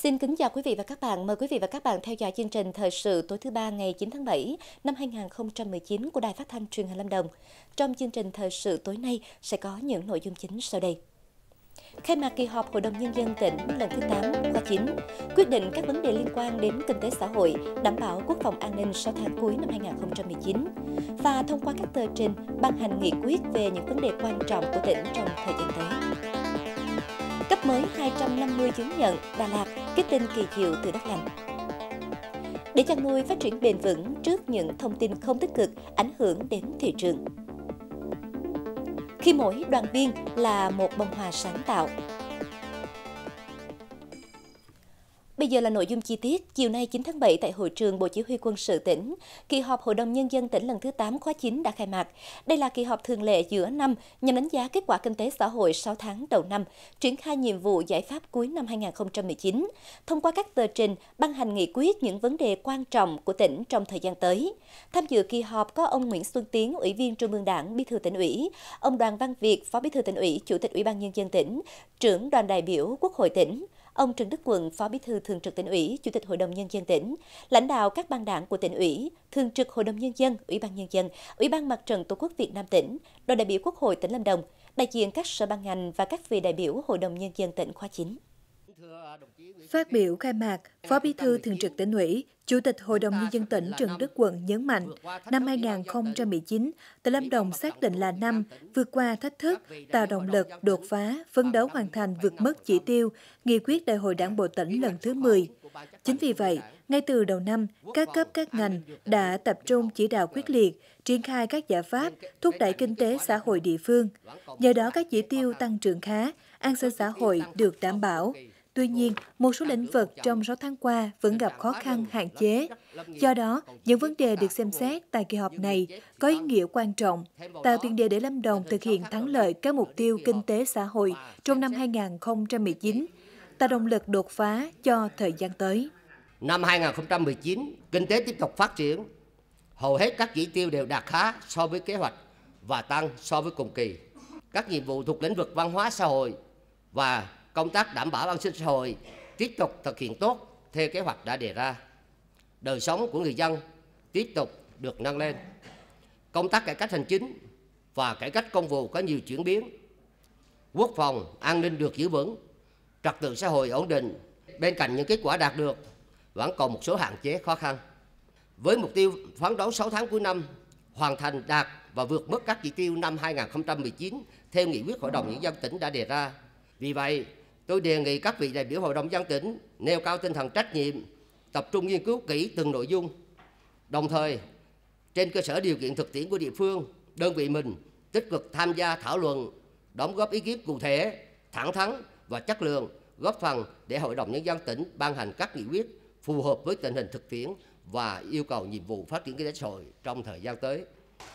Xin kính chào quý vị và các bạn. Mời quý vị và các bạn theo dõi chương trình thời sự tối thứ ba ngày 9 tháng 7 năm 2019 của Đài Phát thanh Truyền hình Lâm Đồng. Trong chương trình thời sự tối nay sẽ có những nội dung chính sau đây. Khai mạc kỳ họp Hội đồng Nhân dân tỉnh lần thứ 8 khóa 9, quyết định các vấn đề liên quan đến kinh tế xã hội, đảm bảo quốc phòng an ninh 6 tháng cuối năm 2019 và thông qua các tờ trình ban hành nghị quyết về những vấn đề quan trọng của tỉnh trong thời gian tới. Cấp mới 250 chứng nhận Đà Lạt, kết tinh kỳ diệu từ đất lành. Để chăn nuôi phát triển bền vững trước những thông tin không tích cực ảnh hưởng đến thị trường. Khi mỗi đoàn viên là một bông hoa sáng tạo. Bây giờ là nội dung chi tiết. Chiều nay 9 tháng 7 tại Hội trường Bộ Chỉ huy Quân sự tỉnh, kỳ họp Hội đồng Nhân dân tỉnh lần thứ 8 khóa 9 đã khai mạc. Đây là kỳ họp thường lệ giữa năm nhằm đánh giá kết quả kinh tế xã hội 6 tháng đầu năm, triển khai nhiệm vụ giải pháp cuối năm 2019, thông qua các tờ trình ban hành nghị quyết những vấn đề quan trọng của tỉnh trong thời gian tới. Tham dự kỳ họp có ông Nguyễn Xuân Tiến, Ủy viên Trung ương Đảng, Bí thư Tỉnh ủy, ông Đoàn Văn Việt, Phó Bí thư Tỉnh ủy, Chủ tịch Ủy ban Nhân dân tỉnh, trưởng đoàn đại biểu Quốc hội tỉnh, ông Trần Đức Quận, Phó Bí thư Thường trực Tỉnh ủy, Chủ tịch Hội đồng Nhân dân tỉnh, lãnh đạo các ban đảng của Tỉnh ủy, Thường trực Hội đồng Nhân dân, Ủy ban Nhân dân, Ủy ban Mặt trận Tổ quốc Việt Nam tỉnh, đoàn đại biểu Quốc hội tỉnh Lâm Đồng, đại diện các sở ban ngành và các vị đại biểu Hội đồng Nhân dân tỉnh khóa 9. Phát biểu khai mạc, Phó Bí thư Thường trực Tỉnh ủy, Chủ tịch Hội đồng Nhân dân tỉnh Trần Đức Quận nhấn mạnh, năm 2019, tỉnh Lâm Đồng xác định là năm vượt qua thách thức, tạo động lực, đột phá, phấn đấu hoàn thành vượt mức chỉ tiêu, nghị quyết Đại hội Đảng bộ tỉnh lần thứ 10. Chính vì vậy, ngay từ đầu năm, các cấp các ngành đã tập trung chỉ đạo quyết liệt, triển khai các giải pháp, thúc đẩy kinh tế xã hội địa phương. Nhờ đó các chỉ tiêu tăng trưởng khá, an sinh xã hội được đảm bảo. Tuy nhiên, một số lĩnh vực trong 6 tháng qua vẫn gặp khó khăn, hạn chế. Do đó, những vấn đề được xem xét tại kỳ họp này có ý nghĩa quan trọng, tạo tiền đề để Lâm Đồng thực hiện thắng lợi các mục tiêu kinh tế xã hội trong năm 2019, tạo động lực đột phá cho thời gian tới. Năm 2019, kinh tế tiếp tục phát triển. Hầu hết các chỉ tiêu đều đạt khá so với kế hoạch và tăng so với cùng kỳ. Các nhiệm vụ thuộc lĩnh vực văn hóa xã hội và công tác đảm bảo an sinh xã hội tiếp tục thực hiện tốt theo kế hoạch đã đề ra. Đời sống của người dân tiếp tục được nâng lên. Công tác cải cách hành chính và cải cách công vụ có nhiều chuyển biến. Quốc phòng, an ninh được giữ vững, trật tự xã hội ổn định. Bên cạnh những kết quả đạt được, vẫn còn một số hạn chế khó khăn. Với mục tiêu phấn đấu 6 tháng cuối năm, hoàn thành đạt và vượt mức các chỉ tiêu năm 2019 theo nghị quyết Hội đồng Nhân dân tỉnh đã đề ra. Vì vậy, tôi đề nghị các vị đại biểu Hội đồng Nhân dân tỉnh nêu cao tinh thần trách nhiệm, tập trung nghiên cứu kỹ từng nội dung. Đồng thời, trên cơ sở điều kiện thực tiễn của địa phương, đơn vị mình tích cực tham gia thảo luận, đóng góp ý kiến cụ thể, thẳng thắn và chất lượng, góp phần để Hội đồng Nhân dân tỉnh ban hành các nghị quyết phù hợp với tình hình thực tiễn và yêu cầu nhiệm vụ phát triển kinh tế xã hội trong thời gian tới.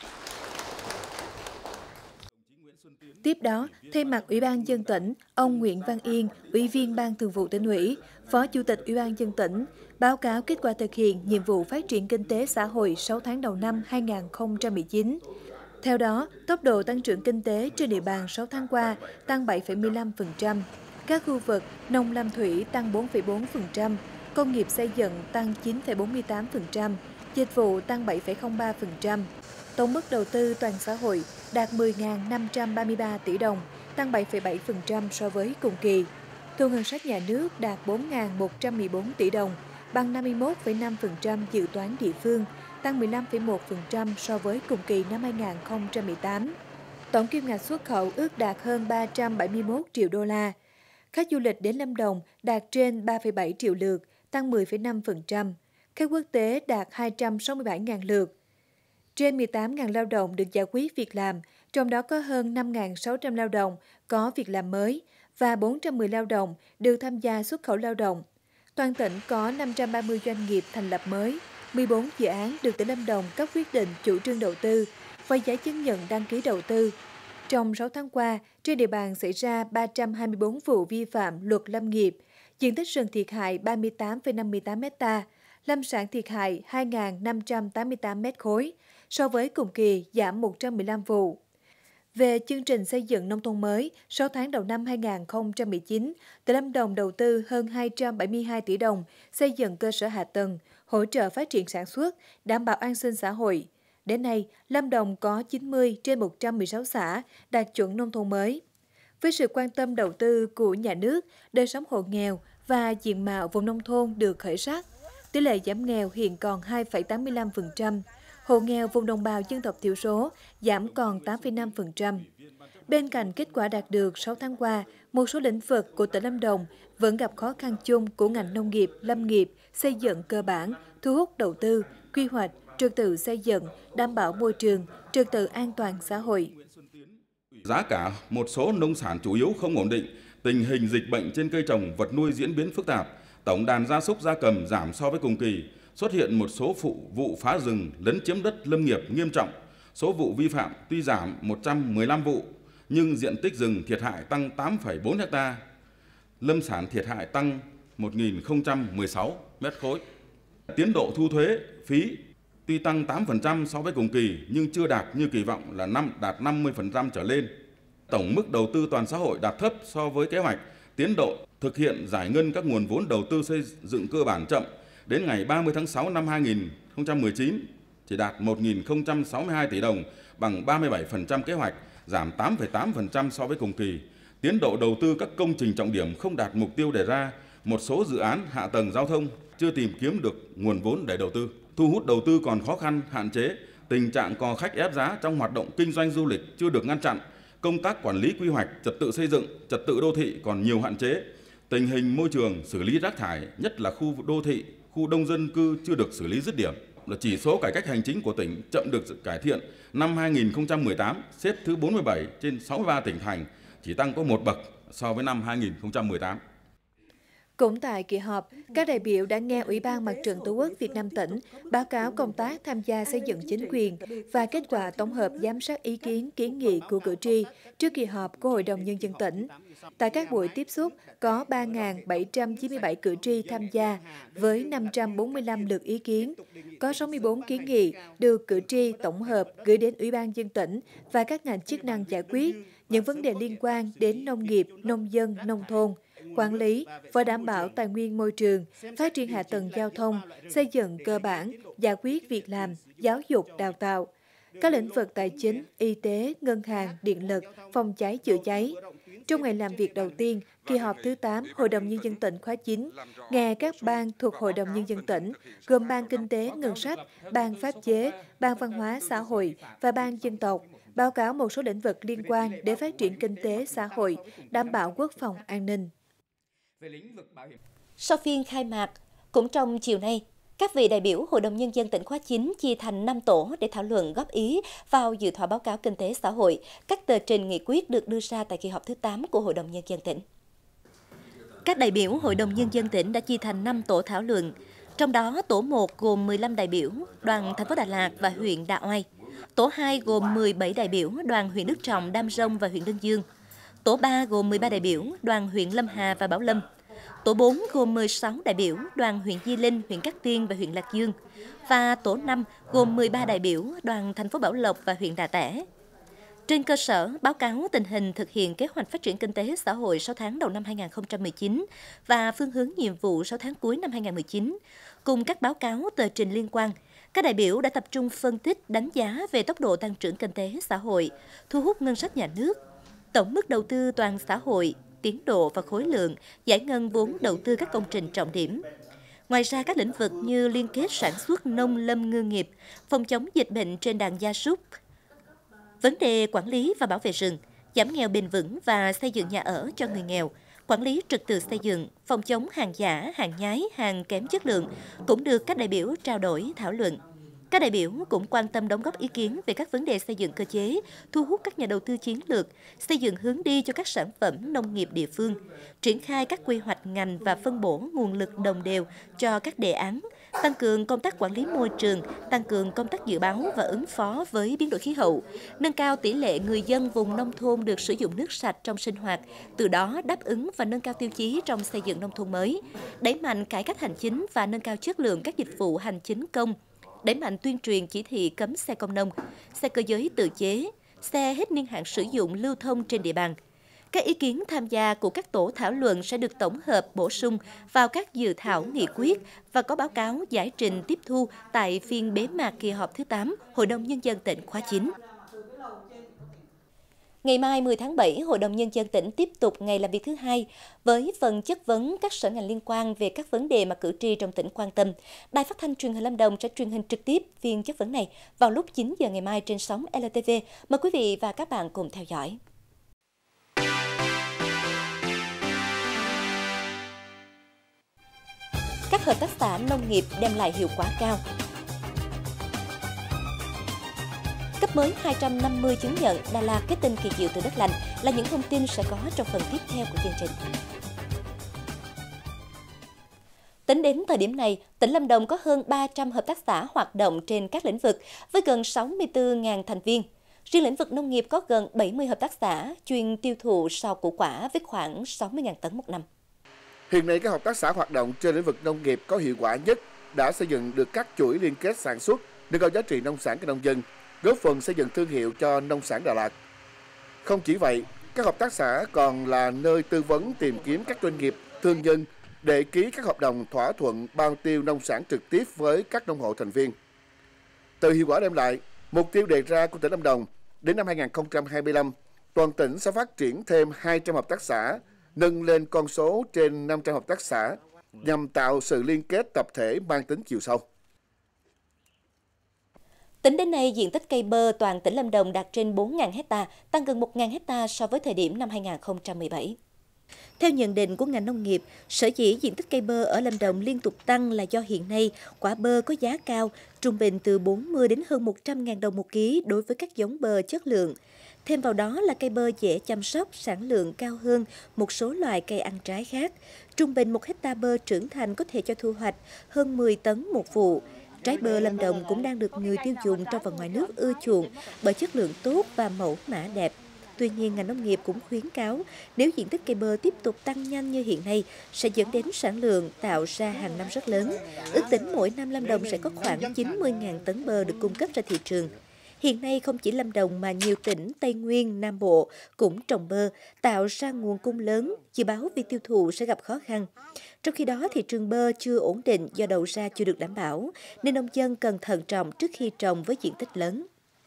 Tiếp đó, thay mặt Ủy ban Nhân dân tỉnh, ông Nguyễn Văn Yên, Ủy viên Ban Thường vụ Tỉnh ủy, Phó Chủ tịch Ủy ban Nhân dân tỉnh, báo cáo kết quả thực hiện nhiệm vụ phát triển kinh tế xã hội 6 tháng đầu năm 2019. Theo đó, tốc độ tăng trưởng kinh tế trên địa bàn 6 tháng qua tăng 7,15%, các khu vực nông lâm thủy tăng 4,4%, công nghiệp xây dựng tăng 9,48%, dịch vụ tăng 7,03%. Tổng mức đầu tư toàn xã hội đạt 10.533 tỷ đồng, tăng 7,7% so với cùng kỳ. Thu ngân sách nhà nước đạt 4.114 tỷ đồng, bằng 51,5% dự toán địa phương, tăng 15,1% so với cùng kỳ năm 2018. Tổng kim ngạch xuất khẩu ước đạt hơn 371 triệu đô la. Khách du lịch đến Lâm Đồng đạt trên 3,7 triệu lượt, tăng 10,5%. Khách quốc tế đạt 267.000 lượt. Trên 18.000 lao động được giải quyết việc làm, trong đó có hơn 5.600 lao động có việc làm mới và 410 lao động được tham gia xuất khẩu lao động. Toàn tỉnh có 530 doanh nghiệp thành lập mới, 14 dự án được tỉnh Lâm Đồng cấp quyết định chủ trương đầu tư và giấy chứng nhận đăng ký đầu tư. Trong 6 tháng qua, trên địa bàn xảy ra 324 vụ vi phạm luật lâm nghiệp, diện tích rừng thiệt hại 38,58 ha, lâm sản thiệt hại 2.588 mét khối, so với cùng kỳ giảm 115 vụ. Về chương trình xây dựng nông thôn mới, 6 tháng đầu năm 2019, tỉnh Lâm Đồng đầu tư hơn 272 tỷ đồng xây dựng cơ sở hạ tầng, hỗ trợ phát triển sản xuất, đảm bảo an sinh xã hội. Đến nay, Lâm Đồng có 90 trên 116 xã đạt chuẩn nông thôn mới. Với sự quan tâm đầu tư của nhà nước, đời sống hộ nghèo và diện mạo vùng nông thôn được khởi sắc. Tỷ lệ giảm nghèo hiện còn 2,85%, hộ nghèo vùng đồng bào dân tộc thiểu số giảm còn 8,5%. Bên cạnh kết quả đạt được 6 tháng qua, một số lĩnh vực của tỉnh Lâm Đồng vẫn gặp khó khăn chung của ngành nông nghiệp, lâm nghiệp, xây dựng cơ bản, thu hút đầu tư, quy hoạch, trật tự xây dựng, đảm bảo môi trường, trật tự an toàn xã hội. Giá cả một số nông sản chủ yếu không ổn định, tình hình dịch bệnh trên cây trồng, vật nuôi diễn biến phức tạp, tổng đàn gia súc gia cầm giảm so với cùng kỳ, xuất hiện một số vụ phá rừng, lấn chiếm đất lâm nghiệp nghiêm trọng. Số vụ vi phạm tuy giảm 115 vụ, nhưng diện tích rừng thiệt hại tăng 8,4 ha, lâm sản thiệt hại tăng 1.016 mét khối. Tiến độ thu thuế, phí tuy tăng 8% so với cùng kỳ nhưng chưa đạt như kỳ vọng là đạt 50% trở lên. Tổng mức đầu tư toàn xã hội đạt thấp so với kế hoạch, tiến độ thực hiện giải ngân các nguồn vốn đầu tư xây dựng cơ bản chậm. Đến ngày 30 tháng 6 năm 2019 chỉ đạt 1.062 tỷ đồng, bằng 37% kế hoạch, giảm 8,8% so với cùng kỳ. Tiến độ đầu tư các công trình trọng điểm không đạt mục tiêu đề ra, một số dự án hạ tầng giao thông chưa tìm kiếm được nguồn vốn để đầu tư. Thu hút đầu tư còn khó khăn, hạn chế, tình trạng cò khách ép giá trong hoạt động kinh doanh du lịch chưa được ngăn chặn, công tác quản lý quy hoạch, trật tự xây dựng, trật tự đô thị còn nhiều hạn chế, tình hình môi trường, xử lý rác thải, nhất là khu đô thị, khu đông dân cư chưa được xử lý dứt điểm. Là chỉ số cải cách hành chính của tỉnh chậm được cải thiện, năm 2018 xếp thứ 47 trên 63 tỉnh thành, chỉ tăng có 1 bậc so với năm 2018. Cũng tại kỳ họp, các đại biểu đã nghe Ủy ban Mặt trận Tổ quốc Việt Nam tỉnh báo cáo công tác tham gia xây dựng chính quyền và kết quả tổng hợp giám sát ý kiến kiến nghị của cử tri trước kỳ họp của Hội đồng Nhân dân tỉnh. Tại các buổi tiếp xúc, có 3.797 cử tri tham gia với 545 lượt ý kiến. Có 64 kiến nghị được cử tri tổng hợp gửi đến Ủy ban nhân dân tỉnh và các ngành chức năng giải quyết những vấn đề liên quan đến nông nghiệp, nông dân, nông thôn, quản lý và đảm bảo tài nguyên môi trường, phát triển hạ tầng giao thông, xây dựng cơ bản, giải quyết việc làm, giáo dục, đào tạo. Các lĩnh vực tài chính, y tế, ngân hàng, điện lực, phòng cháy chữa cháy. Trong ngày làm việc đầu tiên, kỳ họp thứ 8 Hội đồng Nhân dân tỉnh khóa 9, nghe các ban thuộc Hội đồng Nhân dân tỉnh, gồm Ban Kinh tế, Ngân sách, Ban Pháp chế, Ban Văn hóa, Xã hội và Ban Dân tộc, báo cáo một số lĩnh vực liên quan đến phát triển kinh tế, xã hội, đảm bảo quốc phòng, an ninh. Sau phiên khai mạc, cũng trong chiều nay, các vị đại biểu Hội đồng Nhân dân tỉnh khóa 9 chia thành 5 tổ để thảo luận góp ý vào dự thảo báo cáo kinh tế xã hội, các tờ trình nghị quyết được đưa ra tại kỳ họp thứ 8 của Hội đồng Nhân dân tỉnh. Các đại biểu Hội đồng Nhân dân tỉnh đã chia thành 5 tổ thảo luận, trong đó tổ 1 gồm 15 đại biểu, đoàn thành phố Đà Lạt và huyện Đạ Oai. Tổ 2 gồm 17 đại biểu, đoàn huyện Đức Trọng, Đam Rông và huyện Đơn Dương. Tổ 3 gồm 13 đại biểu, đoàn huyện Lâm Hà và Bảo Lâm. Tổ 4 gồm 16 đại biểu, đoàn huyện Di Linh, huyện Cát Tiên và huyện Lạc Dương. Và tổ 5 gồm 13 đại biểu, đoàn thành phố Bảo Lộc và huyện Đà Tẻ. Trên cơ sở báo cáo tình hình thực hiện kế hoạch phát triển kinh tế xã hội 6 tháng đầu năm 2019 và phương hướng nhiệm vụ 6 tháng cuối năm 2019, cùng các báo cáo tờ trình liên quan, các đại biểu đã tập trung phân tích đánh giá về tốc độ tăng trưởng kinh tế xã hội, thu hút ngân sách nhà nước, tổng mức đầu tư toàn xã hội, tiến độ và khối lượng, giải ngân vốn đầu tư các công trình trọng điểm. Ngoài ra, các lĩnh vực như liên kết sản xuất nông lâm ngư nghiệp, phòng chống dịch bệnh trên đàn gia súc, vấn đề quản lý và bảo vệ rừng, giảm nghèo bền vững và xây dựng nhà ở cho người nghèo, quản lý trật tự xây dựng, phòng chống hàng giả, hàng nhái, hàng kém chất lượng cũng được các đại biểu trao đổi, thảo luận. Các đại biểu cũng quan tâm đóng góp ý kiến về các vấn đề xây dựng cơ chế, thu hút các nhà đầu tư chiến lược, xây dựng hướng đi cho các sản phẩm nông nghiệp địa phương, triển khai các quy hoạch ngành và phân bổ nguồn lực đồng đều cho các đề án, tăng cường công tác quản lý môi trường, tăng cường công tác dự báo và ứng phó với biến đổi khí hậu, nâng cao tỷ lệ người dân vùng nông thôn được sử dụng nước sạch trong sinh hoạt, từ đó đáp ứng và nâng cao tiêu chí trong xây dựng nông thôn mới, đẩy mạnh cải cách hành chính và nâng cao chất lượng các dịch vụ hành chính công, đẩy mạnh tuyên truyền chỉ thị cấm xe công nông, xe cơ giới tự chế, xe hết niên hạn sử dụng lưu thông trên địa bàn. Các ý kiến tham gia của các tổ thảo luận sẽ được tổng hợp bổ sung vào các dự thảo nghị quyết và có báo cáo giải trình tiếp thu tại phiên bế mạc kỳ họp thứ 8 Hội đồng Nhân dân tỉnh khóa 9. Ngày mai 10 tháng 7, Hội đồng Nhân dân tỉnh tiếp tục ngày làm việc thứ 2 với phần chất vấn các sở ngành liên quan về các vấn đề mà cử tri trong tỉnh quan tâm. Đài Phát thanh Truyền hình Lâm Đồng sẽ truyền hình trực tiếp phiên chất vấn này vào lúc 9 giờ ngày mai trên sóng LTV. Mời quý vị và các bạn cùng theo dõi. Các hợp tác xã nông nghiệp đem lại hiệu quả cao. Cấp mới 250 chứng nhận Đà Lạt kết tinh kỳ diệu từ đất lành là những thông tin sẽ có trong phần tiếp theo của chương trình. Tính đến thời điểm này, tỉnh Lâm Đồng có hơn 300 hợp tác xã hoạt động trên các lĩnh vực với gần 64.000 thành viên. Riêng lĩnh vực nông nghiệp có gần 70 hợp tác xã chuyên tiêu thụ rau củ quả với khoảng 60.000 tấn một năm. Hiện nay, các hợp tác xã hoạt động trên lĩnh vực nông nghiệp có hiệu quả nhất đã xây dựng được các chuỗi liên kết sản xuất, nâng cao giá trị nông sản cho nông dân, góp phần xây dựng thương hiệu cho nông sản Đà Lạt. Không chỉ vậy, các hợp tác xã còn là nơi tư vấn tìm kiếm các doanh nghiệp, thương nhân để ký các hợp đồng thỏa thuận bao tiêu nông sản trực tiếp với các nông hộ thành viên. Từ hiệu quả đem lại, mục tiêu đề ra của tỉnh Lâm Đồng đến năm 2025, toàn tỉnh sẽ phát triển thêm 200 hợp tác xã, nâng lên con số trên 500 hợp tác xã nhằm tạo sự liên kết tập thể mang tính chiều sâu. Tính đến nay, diện tích cây bơ toàn tỉnh Lâm Đồng đạt trên 4.000 hecta, tăng gần 1.000 hecta so với thời điểm năm 2017. Theo nhận định của ngành nông nghiệp, sở dĩ diện tích cây bơ ở Lâm Đồng liên tục tăng là do hiện nay quả bơ có giá cao, trung bình từ 40 đến hơn 100.000 đồng một ký đối với các giống bơ chất lượng. Thêm vào đó là cây bơ dễ chăm sóc, sản lượng cao hơn một số loại cây ăn trái khác. Trung bình 1 hecta bơ trưởng thành có thể cho thu hoạch hơn 10 tấn một vụ. Trái bơ Lâm Đồng cũng đang được người tiêu dùng trong và ngoài nước ưa chuộng bởi chất lượng tốt và mẫu mã đẹp. Tuy nhiên, ngành nông nghiệp cũng khuyến cáo nếu diện tích cây bơ tiếp tục tăng nhanh như hiện nay sẽ dẫn đến sản lượng tạo ra hàng năm rất lớn. Ước tính mỗi năm Lâm Đồng sẽ có khoảng 90.000 tấn bơ được cung cấp ra thị trường. Hiện nay không chỉ Lâm Đồng mà nhiều tỉnh Tây Nguyên, Nam Bộ cũng trồng bơ, tạo ra nguồn cung lớn, dự báo việc tiêu thụ sẽ gặp khó khăn. Trong khi đó, thị trường bơ chưa ổn định do đầu ra chưa được đảm bảo, nên nông dân cần thận trọng trước khi trồng với diện tích lớn.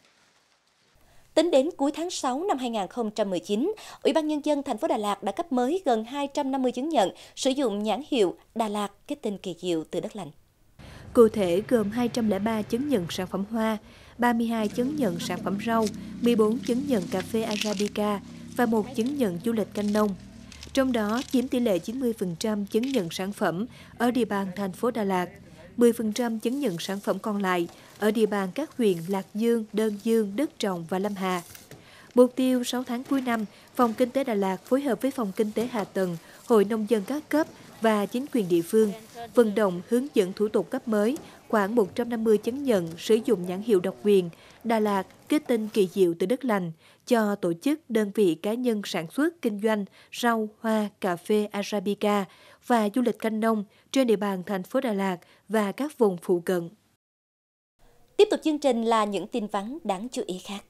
Tính đến cuối tháng 6 năm 2019, Ủy ban Nhân dân thành phố Đà Lạt đã cấp mới gần 250 chứng nhận sử dụng nhãn hiệu Đà Lạt kết tinh kỳ diệu từ đất lành. Cụ thể gồm 203 chứng nhận sản phẩm hoa, 32 chứng nhận sản phẩm rau, 14 chứng nhận cà phê Arabica và 1 chứng nhận du lịch canh nông. Trong đó chiếm tỷ lệ 90% chứng nhận sản phẩm ở địa bàn thành phố Đà Lạt, 10% chứng nhận sản phẩm còn lại ở địa bàn các huyện Lạc Dương, Đơn Dương, Đức Trọng và Lâm Hà. Mục tiêu 6 tháng cuối năm, Phòng Kinh tế Đà Lạt phối hợp với Phòng Kinh tế Hạ Tầng, Hội Nông dân các cấp và chính quyền địa phương vận động hướng dẫn thủ tục cấp mới khoảng 150 chứng nhận sử dụng nhãn hiệu độc quyền Đà Lạt kết tinh kỳ diệu từ đất lành cho tổ chức, đơn vị cá nhân sản xuất, kinh doanh rau, hoa, cà phê Arabica và du lịch canh nông trên địa bàn thành phố Đà Lạt và các vùng phụ cận. Tiếp tục chương trình là những tin vắn đáng chú ý khác.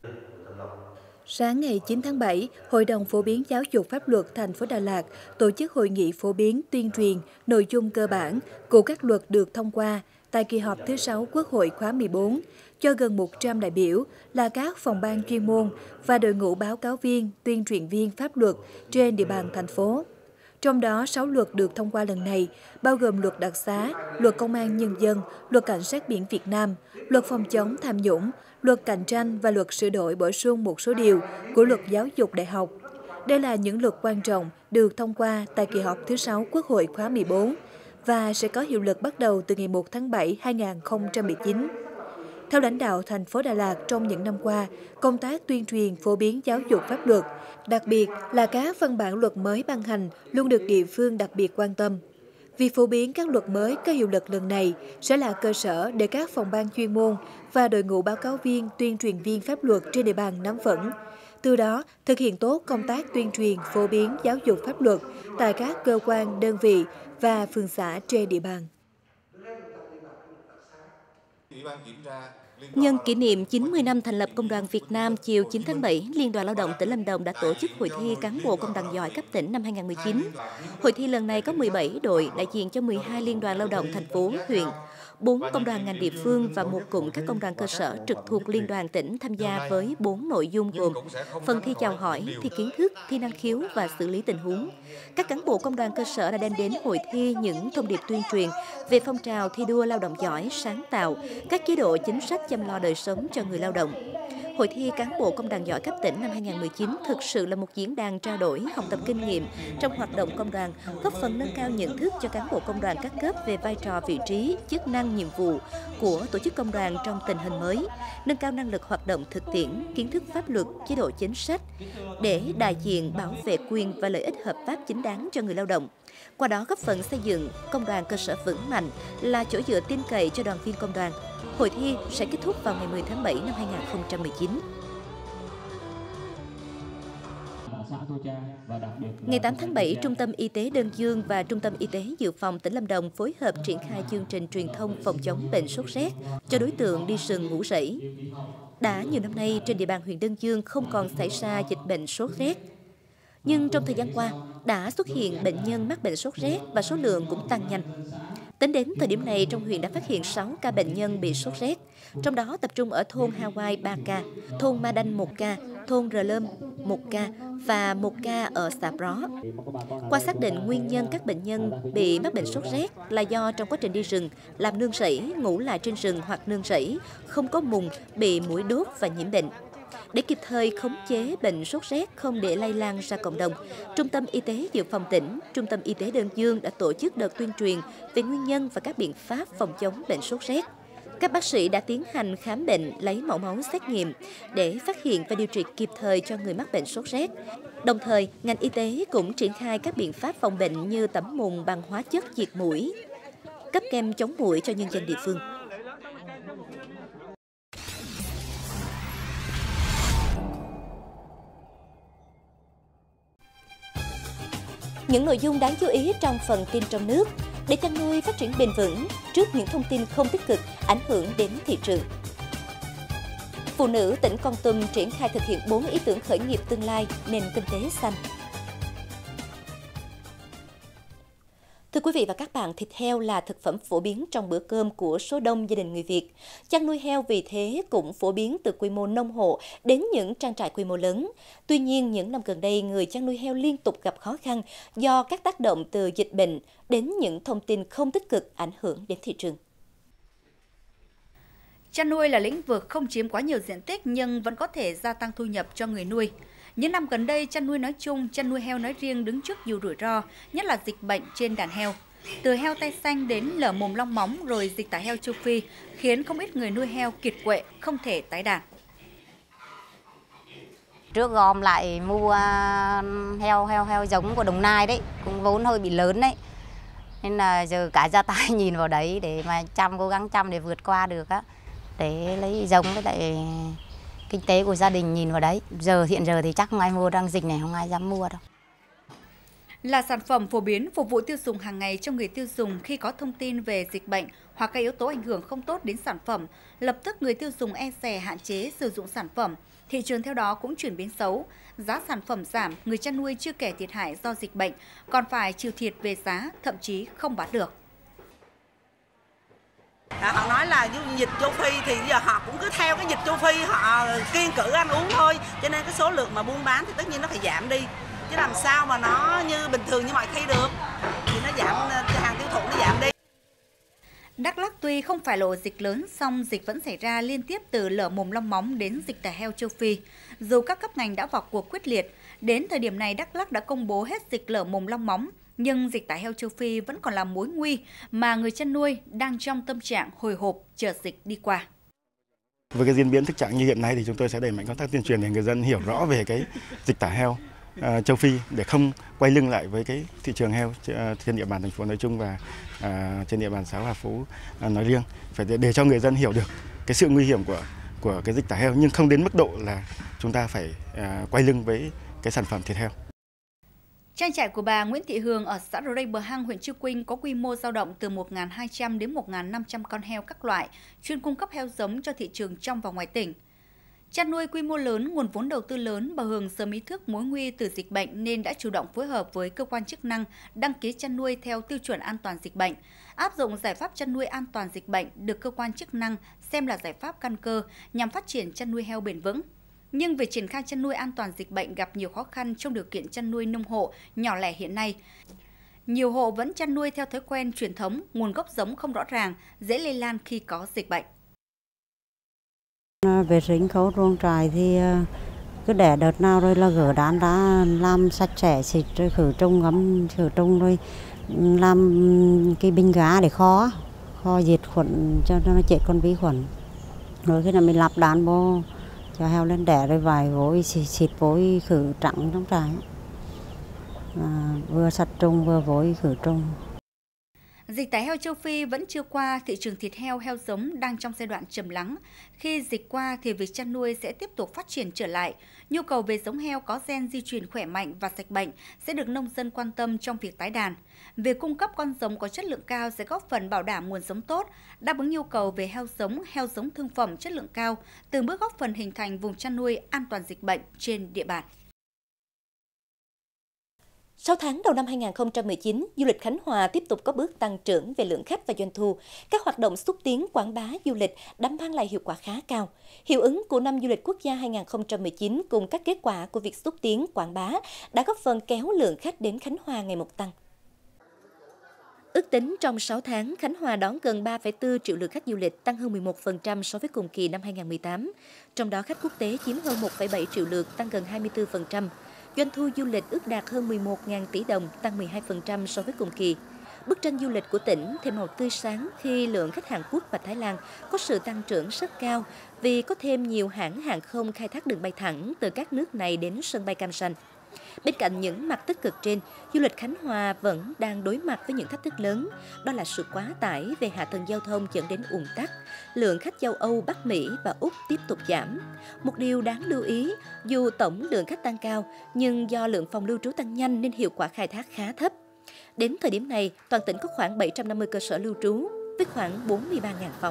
Sáng ngày 9 tháng 7, Hội đồng Phổ biến Giáo dục Pháp luật thành phố Đà Lạt tổ chức hội nghị phổ biến tuyên truyền nội dung cơ bản của các luật được thông qua tại kỳ họp thứ 6 Quốc hội khóa 14 cho gần 100 đại biểu là các phòng ban chuyên môn và đội ngũ báo cáo viên, tuyên truyền viên pháp luật trên địa bàn thành phố. Trong đó, 6 luật được thông qua lần này, bao gồm luật đặc xá, luật công an nhân dân, luật cảnh sát biển Việt Nam, luật phòng chống tham nhũng, luật cạnh tranh và luật sửa đổi bổ sung một số điều của luật giáo dục đại học. Đây là những luật quan trọng được thông qua tại kỳ họp thứ 6 Quốc hội khóa 14 và sẽ có hiệu lực bắt đầu từ ngày 1 tháng 7 2019. Theo lãnh đạo thành phố Đà Lạt trong những năm qua, công tác tuyên truyền phổ biến giáo dục pháp luật, đặc biệt là các văn bản luật mới ban hành luôn được địa phương đặc biệt quan tâm. Việc phổ biến các luật mới có hiệu lực lần này sẽ là cơ sở để các phòng ban chuyên môn và đội ngũ báo cáo viên, tuyên truyền viên pháp luật trên địa bàn nắm vững. Từ đó, thực hiện tốt công tác tuyên truyền phổ biến giáo dục pháp luật tại các cơ quan, đơn vị và phường xã trên địa bàn. Nhân kỷ niệm 90 năm thành lập Công đoàn Việt Nam, chiều 9 tháng 7, Liên đoàn Lao động tỉnh Lâm Đồng đã tổ chức hội thi cán bộ công đoàn giỏi cấp tỉnh năm 2019. Hội thi lần này có 17 đội đại diện cho 12 liên đoàn lao động thành phố, huyện, 4 công đoàn ngành địa phương và một cụm các công đoàn cơ sở trực thuộc liên đoàn tỉnh tham gia với 4 nội dung gồm phần thi chào hỏi, thi kiến thức, thi năng khiếu và xử lý tình huống. Các cán bộ công đoàn cơ sở đã đem đến hội thi những thông điệp tuyên truyền về phong trào thi đua lao động giỏi, sáng tạo, các chế độ chính sách chăm lo đời sống cho người lao động. Hội thi cán bộ công đoàn giỏi cấp tỉnh năm 2019 thực sự là một diễn đàn trao đổi, học tập kinh nghiệm trong hoạt động công đoàn, góp phần nâng cao nhận thức cho cán bộ công đoàn các cấp về vai trò, vị trí, chức năng, nhiệm vụ của tổ chức công đoàn trong tình hình mới, nâng cao năng lực hoạt động thực tiễn, kiến thức pháp luật, chế độ chính sách để đại diện bảo vệ quyền và lợi ích hợp pháp chính đáng cho người lao động. Qua đó góp phần xây dựng công đoàn cơ sở vững mạnh, là chỗ dựa tin cậy cho đoàn viên công đoàn. Hội thi sẽ kết thúc vào ngày 10 tháng 7 năm 2019. Ngày 8 tháng 7, Trung tâm Y tế Đơn Dương và Trung tâm Y tế Dự phòng tỉnh Lâm Đồng phối hợp triển khai chương trình truyền thông phòng chống bệnh sốt rét cho đối tượng đi rừng ngủ rẫy. Đã nhiều năm nay, trên địa bàn huyện Đơn Dương không còn xảy ra dịch bệnh sốt rét. Nhưng trong thời gian qua, đã xuất hiện bệnh nhân mắc bệnh sốt rét và số lượng cũng tăng nhanh. Tính đến thời điểm này, trong huyện đã phát hiện 6 ca bệnh nhân bị sốt rét, trong đó tập trung ở thôn Hawaii 3 ca, thôn Ma Đanh 1 ca, thôn Rờ Lâm 1 ca và 1 ca ở xã Bró. Qua xác định nguyên nhân các bệnh nhân bị mắc bệnh sốt rét là do trong quá trình đi rừng, làm nương rẫy, ngủ lại trên rừng hoặc nương rẫy, không có mùng, bị muỗi đốt và nhiễm bệnh. Để kịp thời khống chế bệnh sốt rét không để lây lan ra cộng đồng, Trung tâm Y tế Dự phòng tỉnh, Trung tâm Y tế Đơn Dương đã tổ chức đợt tuyên truyền về nguyên nhân và các biện pháp phòng chống bệnh sốt rét. Các bác sĩ đã tiến hành khám bệnh, lấy mẫu máu xét nghiệm để phát hiện và điều trị kịp thời cho người mắc bệnh sốt rét. Đồng thời, ngành y tế cũng triển khai các biện pháp phòng bệnh như tẩm mùng bằng hóa chất diệt muỗi, cấp kem chống muỗi cho nhân dân địa phương. Những nội dung đáng chú ý trong phần tin trong nước để chăn nuôi phát triển bền vững trước những thông tin không tích cực ảnh hưởng đến thị trường. Phụ nữ tỉnh Kon Tum triển khai thực hiện 4 ý tưởng khởi nghiệp tương lai nền kinh tế xanh. Thưa quý vị và các bạn, thịt heo là thực phẩm phổ biến trong bữa cơm của số đông gia đình người Việt. Chăn nuôi heo vì thế cũng phổ biến từ quy mô nông hộ đến những trang trại quy mô lớn. Tuy nhiên, những năm gần đây, người chăn nuôi heo liên tục gặp khó khăn do các tác động từ dịch bệnh đến những thông tin không tích cực ảnh hưởng đến thị trường. Chăn nuôi là lĩnh vực không chiếm quá nhiều diện tích nhưng vẫn có thể gia tăng thu nhập cho người nuôi. Những năm gần đây, chăn nuôi nói chung, chăn nuôi heo nói riêng đứng trước nhiều rủi ro, nhất là dịch bệnh trên đàn heo. Từ heo tay xanh đến lở mồm long móng rồi dịch tả heo châu Phi khiến không ít người nuôi heo kiệt quệ, không thể tái đàn. Trước gom lại mua heo giống của Đồng Nai đấy, cũng vốn hơi bị lớn đấy. Nên là giờ cả gia tài nhìn vào đấy để mà cố gắng chăm để vượt qua được á, để lấy giống với lại kinh tế của gia đình nhìn vào đấy. Hiện giờ thì chắc không ai mua, đang dịch này không ai dám mua đâu. Là sản phẩm phổ biến phục vụ tiêu dùng hàng ngày cho người tiêu dùng, khi có thông tin về dịch bệnh hoặc các yếu tố ảnh hưởng không tốt đến sản phẩm, lập tức người tiêu dùng e dè hạn chế sử dụng sản phẩm. Thị trường theo đó cũng chuyển biến xấu, giá sản phẩm giảm, người chăn nuôi chưa kể thiệt hại do dịch bệnh, còn phải chịu thiệt về giá, thậm chí không bán được. Họ nói là dịch châu Phi thì giờ họ cũng cứ theo cái dịch châu Phi, họ kiêng cữ ăn uống thôi, cho nên cái số lượng mà buôn bán thì tất nhiên nó phải giảm đi, chứ làm sao mà nó như bình thường như mọi khi được, thì nó giảm, hàng tiêu thụ nó giảm đi. Đắk Lắk tuy không phải là ổ dịch lớn, song dịch vẫn xảy ra liên tiếp từ lở mồm long móng đến dịch tả heo châu Phi. Dù các cấp ngành đã vào cuộc quyết liệt, đến thời điểm này Đắk Lắk đã công bố hết dịch lở mồm long móng, nhưng dịch tả heo châu Phi vẫn còn là mối nguy mà người chăn nuôi đang trong tâm trạng hồi hộp chờ dịch đi qua. Với cái diễn biến thực trạng như hiện nay thì chúng tôi sẽ đẩy mạnh công tác tuyên truyền để người dân hiểu rõ về cái dịch tả heo châu Phi để không quay lưng lại với cái thị trường heo trên địa bàn thành phố nói chung và trên địa bàn xã Hòa Phú nói riêng, phải để cho người dân hiểu được cái sự nguy hiểm của cái dịch tả heo, nhưng không đến mức độ là chúng ta phải quay lưng với cái sản phẩm thịt heo. Trang trại của bà Nguyễn Thị Hường ở xã Rây Bờ Hăng, huyện Chư Quynh có quy mô dao động từ 1.200 đến 1.500 con heo các loại, chuyên cung cấp heo giống cho thị trường trong và ngoài tỉnh. Chăn nuôi quy mô lớn, nguồn vốn đầu tư lớn, bà Hường sớm ý thức mối nguy từ dịch bệnh nên đã chủ động phối hợp với cơ quan chức năng đăng ký chăn nuôi theo tiêu chuẩn an toàn dịch bệnh, áp dụng giải pháp chăn nuôi an toàn dịch bệnh được cơ quan chức năng xem là giải pháp căn cơ nhằm phát triển chăn nuôi heo bền vững. Nhưng việc triển khai chăn nuôi an toàn dịch bệnh gặp nhiều khó khăn trong điều kiện chăn nuôi nông hộ nhỏ lẻ hiện nay. Nhiều hộ vẫn chăn nuôi theo thói quen truyền thống, nguồn gốc giống không rõ ràng, dễ lây lan khi có dịch bệnh. Vệ sinh khâu chuồng trại thì cứ để đợt nào rồi là gỡ đán ra làm sạch sẽ, xịt rồi khử trùng, ngấm khử trùng rồi làm cái bình gá để kho diệt khuẩn cho nó chết con vi khuẩn. Rồi khi nào mình lắp đán vô cho heo lên đẻ rồi vài vối xịt vối khử trắng trong trại, vừa sát trùng vừa vối khử trùng. Dịch tả heo châu Phi vẫn chưa qua, thị trường thịt heo, heo giống đang trong giai đoạn trầm lắng. Khi dịch qua thì việc chăn nuôi sẽ tiếp tục phát triển trở lại. Nhu cầu về giống heo có gen di truyền khỏe mạnh và sạch bệnh sẽ được nông dân quan tâm trong việc tái đàn. Việc cung cấp con giống có chất lượng cao sẽ góp phần bảo đảm nguồn giống tốt, đáp ứng nhu cầu về heo giống thương phẩm chất lượng cao, từng bước góp phần hình thành vùng chăn nuôi an toàn dịch bệnh trên địa bàn. 6 tháng đầu năm 2019, du lịch Khánh Hòa tiếp tục có bước tăng trưởng về lượng khách và doanh thu. Các hoạt động xúc tiến quảng bá du lịch đã mang lại hiệu quả khá cao. Hiệu ứng của năm du lịch quốc gia 2019 cùng các kết quả của việc xúc tiến quảng bá đã góp phần kéo lượng khách đến Khánh Hòa ngày một tăng. Ước tính trong 6 tháng, Khánh Hòa đón gần 3,4 triệu lượt khách du lịch, tăng hơn 11% so với cùng kỳ năm 2018. Trong đó khách quốc tế chiếm hơn 1,7 triệu lượt, tăng gần 24%. Doanh thu du lịch ước đạt hơn 11.000 tỷ đồng, tăng 12% so với cùng kỳ. Bức tranh du lịch của tỉnh thêm màu tươi sáng khi lượng khách Hàn Quốc và Thái Lan có sự tăng trưởng rất cao vì có thêm nhiều hãng hàng không khai thác đường bay thẳng từ các nước này đến sân bay Cam Ranh. Bên cạnh những mặt tích cực trên, du lịch Khánh Hòa vẫn đang đối mặt với những thách thức lớn, đó là sự quá tải về hạ tầng giao thông dẫn đến ùn tắc. Lượng khách châu Âu, Bắc Mỹ và Úc tiếp tục giảm. Một điều đáng lưu ý, dù tổng lượng khách tăng cao, nhưng do lượng phòng lưu trú tăng nhanh nên hiệu quả khai thác khá thấp. Đến thời điểm này, toàn tỉnh có khoảng 750 cơ sở lưu trú với khoảng 43.000 phòng.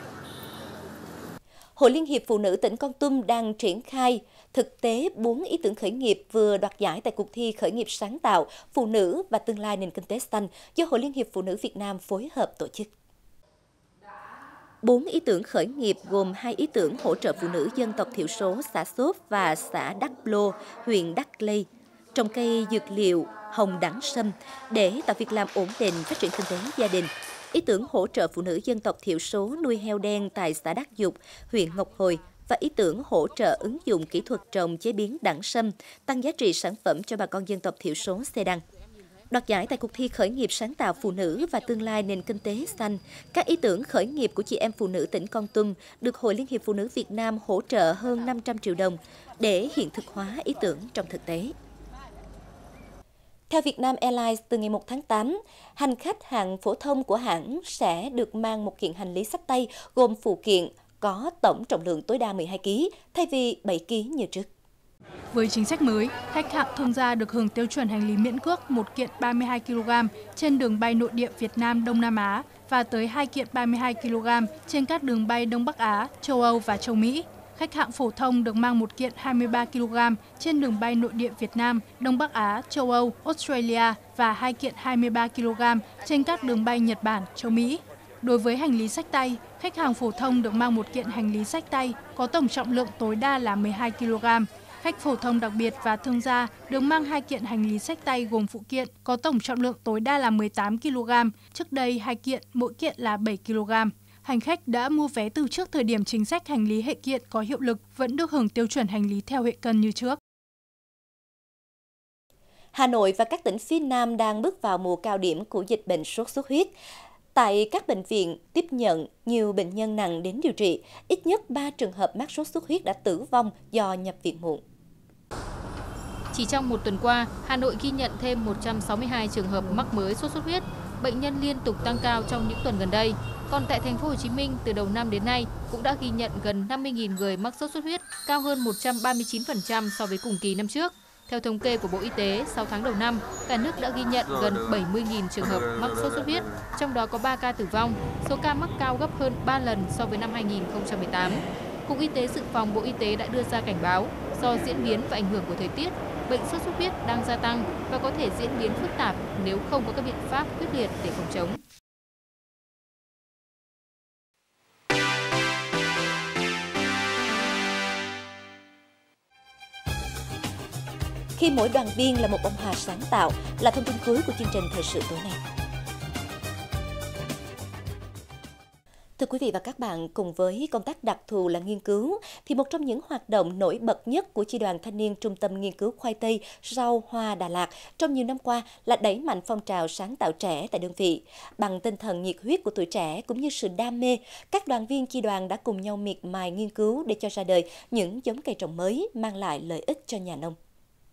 Hội Liên hiệp Phụ nữ tỉnh Kon Tum đang triển khai thực tế 4 ý tưởng khởi nghiệp vừa đoạt giải tại cuộc thi khởi nghiệp sáng tạo Phụ nữ và tương lai nền kinh tế xanh do Hội Liên hiệp Phụ nữ Việt Nam phối hợp tổ chức. 4 ý tưởng khởi nghiệp gồm 2 ý tưởng hỗ trợ phụ nữ dân tộc thiểu số xã Xốp và xã Đắc Lô, huyện Đắc Lây, trồng cây dược liệu hồng đẳng sâm để tạo việc làm ổn định, phát triển kinh tế gia đình. Ý tưởng hỗ trợ phụ nữ dân tộc thiểu số nuôi heo đen tại xã Đắc Dục, huyện Ngọc Hồi và ý tưởng hỗ trợ ứng dụng kỹ thuật trồng chế biến đẳng sâm, tăng giá trị sản phẩm cho bà con dân tộc thiểu số Xê Đăng. Đoạt giải tại cuộc thi khởi nghiệp sáng tạo phụ nữ và tương lai nền kinh tế xanh, các ý tưởng khởi nghiệp của chị em phụ nữ tỉnh Kon Tum được Hội Liên hiệp Phụ nữ Việt Nam hỗ trợ hơn 500 triệu đồng để hiện thực hóa ý tưởng trong thực tế. Theo Vietnam Airlines, từ ngày 1 tháng 8, hành khách hạng phổ thông của hãng sẽ được mang một kiện hành lý xách tay gồm phụ kiện có tổng trọng lượng tối đa 12 kg thay vì 7 kg như trước. Với chính sách mới, khách hạng thương gia được hưởng tiêu chuẩn hành lý miễn cước một kiện 32 kg trên đường bay nội địa Việt Nam Đông Nam Á và tới 2 kiện 32 kg trên các đường bay Đông Bắc Á, châu Âu và châu Mỹ. Khách hạng phổ thông được mang một kiện 23 kg trên đường bay nội địa Việt Nam, Đông Bắc Á, châu Âu, Australia và 2 kiện 23 kg trên các đường bay Nhật Bản, châu Mỹ. Đối với hành lý xách tay, khách hàng phổ thông được mang một kiện hành lý xách tay có tổng trọng lượng tối đa là 12 kg. Khách phổ thông đặc biệt và thương gia được mang 2 kiện hành lý xách tay gồm phụ kiện có tổng trọng lượng tối đa là 18 kg, trước đây 2 kiện, mỗi kiện là 7 kg. Hành khách đã mua vé từ trước thời điểm chính sách hành lý hệ kiện có hiệu lực vẫn được hưởng tiêu chuẩn hành lý theo hệ cân như trước. Hà Nội và các tỉnh phía Nam đang bước vào mùa cao điểm của dịch bệnh sốt xuất huyết. Tại các bệnh viện tiếp nhận nhiều bệnh nhân nặng đến điều trị, ít nhất 3 trường hợp mắc sốt xuất huyết đã tử vong do nhập viện muộn. Chỉ trong một tuần qua, Hà Nội ghi nhận thêm 162 trường hợp mắc mới sốt xuất huyết. Bệnh nhân liên tục tăng cao trong những tuần gần đây. Còn tại thành phố Hồ Chí Minh, từ đầu năm đến nay cũng đã ghi nhận gần 50.000 người mắc sốt xuất huyết, cao hơn 139% so với cùng kỳ năm trước. Theo Theo thống kê của Bộ Y tế, 6 tháng đầu năm, cả nước đã ghi nhận gần 70.000 trường hợp mắc sốt xuất huyết, trong đó có 3 ca tử vong, số ca mắc cao gấp hơn 3 lần so với năm 2018. Cục Y tế Dự phòng Bộ Y tế đã đưa ra cảnh báo, do diễn biến và ảnh hưởng của thời tiết, bệnh sốt xuất huyết đang gia tăng và có thể diễn biến phức tạp nếu không có các biện pháp quyết liệt để phòng chống. Khi mỗi đoàn viên là một bông hoa sáng tạo là thông tin cuối của chương trình thời sự tối nay. Thưa quý vị và các bạn, cùng với công tác đặc thù là nghiên cứu, thì một trong những hoạt động nổi bật nhất của Chi đoàn Thanh niên Trung tâm Nghiên cứu Khoai tây, rau, hoa Đà Lạt trong nhiều năm qua là đẩy mạnh phong trào sáng tạo trẻ tại đơn vị. Bằng tinh thần nhiệt huyết của tuổi trẻ cũng như sự đam mê, các đoàn viên chi đoàn đã cùng nhau miệt mài nghiên cứu để cho ra đời những giống cây trồng mới mang lại lợi ích cho nhà nông.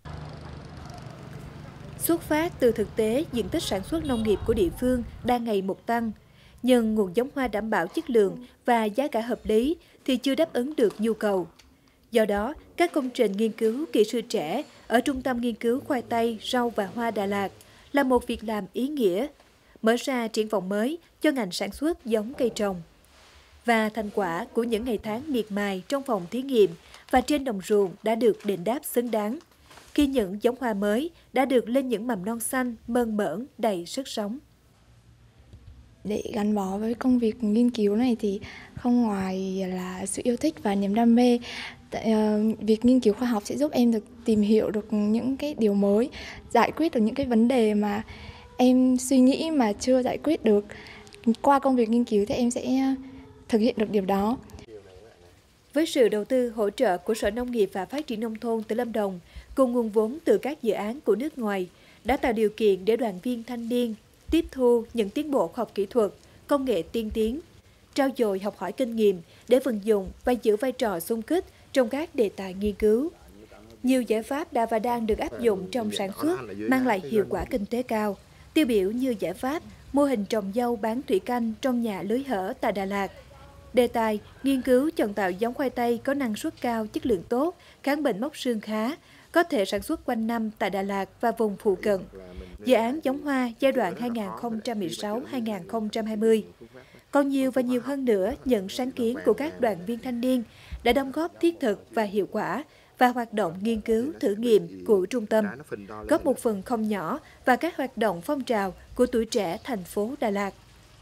Xuất phát từ thực tế, diện tích sản xuất nông nghiệp của địa phương đang ngày một tăng. Nhưng nguồn giống hoa đảm bảo chất lượng và giá cả hợp lý thì chưa đáp ứng được nhu cầu. Do đó, các công trình nghiên cứu kỹ sư trẻ ở Trung tâm Nghiên cứu Khoai tây, rau và hoa Đà Lạt là một việc làm ý nghĩa, mở ra triển vọng mới cho ngành sản xuất giống cây trồng. Và thành quả của những ngày tháng miệt mài trong phòng thí nghiệm và trên đồng ruộng đã được đền đáp xứng đáng, khi những giống hoa mới đã được lên những mầm non xanh, mơn mởn, đầy sức sống. Để gắn bó với công việc nghiên cứu này thì không ngoài là sự yêu thích và niềm đam mê, việc nghiên cứu khoa học sẽ giúp em được tìm hiểu được những cái điều mới, giải quyết được những cái vấn đề mà em suy nghĩ mà chưa giải quyết được. Qua công việc nghiên cứu thì em sẽ thực hiện được điều đó. Với sự đầu tư hỗ trợ của Sở Nông nghiệp và Phát triển Nông thôn tỉnh Lâm Đồng, cùng nguồn vốn từ các dự án của nước ngoài, đã tạo điều kiện để đoàn viên thanh niên tiếp thu những tiến bộ khoa học kỹ thuật, công nghệ tiên tiến, trau dồi học hỏi kinh nghiệm để vận dụng và giữ vai trò xung kích trong các đề tài nghiên cứu. Nhiều giải pháp đã và đang được áp dụng trong sản xuất mang lại hiệu quả kinh tế cao, tiêu biểu như giải pháp mô hình trồng dâu bán thủy canh trong nhà lưới hở tại Đà Lạt. Đề tài nghiên cứu chọn tạo giống khoai tây có năng suất cao, chất lượng tốt, kháng bệnh mốc xương khá, có thể sản xuất quanh năm tại Đà Lạt và vùng phụ cận. Dự án giống hoa giai đoạn 2016-2020. Còn nhiều và nhiều hơn nữa, những sáng kiến của các đoàn viên thanh niên đã đóng góp thiết thực và hiệu quả và hoạt động nghiên cứu thử nghiệm của trung tâm, góp một phần không nhỏ vào các hoạt động phong trào của tuổi trẻ thành phố Đà Lạt.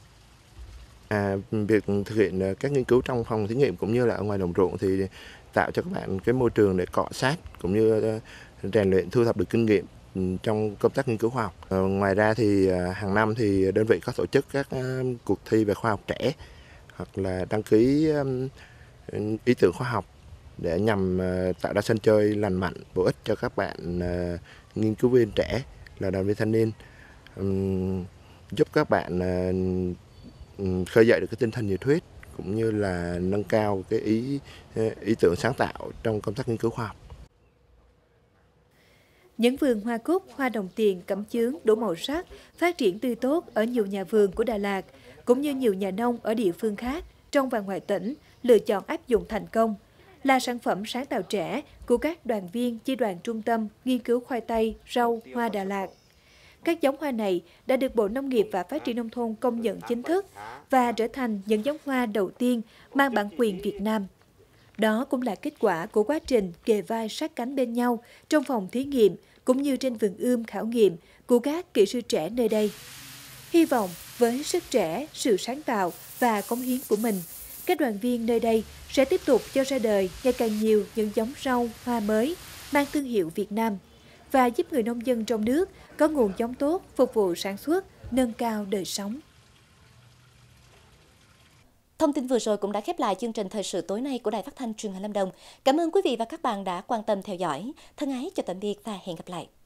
Việc thực hiện các nghiên cứu trong phòng thí nghiệm cũng như là ở ngoài đồng ruộng thì tạo cho các bạn cái môi trường để cọ sát cũng như rèn luyện, thu thập được kinh nghiệm trong công tác nghiên cứu khoa học. Ngoài ra thì hàng năm thì đơn vị có tổ chức các cuộc thi về khoa học trẻ hoặc là đăng ký ý tưởng khoa học để nhằm tạo ra sân chơi lành mạnh, bổ ích cho các bạn nghiên cứu viên trẻ là đoàn viên thanh niên, giúp các bạn khơi dậy được cái tinh thần nhiệt huyết cũng như là nâng cao cái ý tưởng sáng tạo trong công tác nghiên cứu khoa học. Những vườn hoa cúc, hoa đồng tiền, cẩm chướng đủ màu sắc phát triển tươi tốt ở nhiều nhà vườn của Đà Lạt, cũng như nhiều nhà nông ở địa phương khác trong và ngoài tỉnh lựa chọn áp dụng thành công, là sản phẩm sáng tạo trẻ của các đoàn viên chi đoàn Trung tâm Nghiên cứu Khoai tây, rau, hoa Đà Lạt. Các giống hoa này đã được Bộ Nông nghiệp và Phát triển Nông thôn công nhận chính thức và trở thành những giống hoa đầu tiên mang bản quyền Việt Nam. Đó cũng là kết quả của quá trình kề vai sát cánh bên nhau trong phòng thí nghiệm cũng như trên vườn ươm khảo nghiệm của các kỹ sư trẻ nơi đây. Hy vọng với sức trẻ, sự sáng tạo và cống hiến của mình, các đoàn viên nơi đây sẽ tiếp tục cho ra đời ngày càng nhiều những giống rau, hoa mới mang thương hiệu Việt Nam và giúp người nông dân trong nước có nguồn giống tốt phục vụ sản xuất, nâng cao đời sống. Thông tin vừa rồi cũng đã khép lại chương trình thời sự tối nay của Đài Phát thanh Truyền hình Lâm Đồng. Cảm ơn quý vị và các bạn đã quan tâm theo dõi. Thân ái chào tạm biệt và hẹn gặp lại.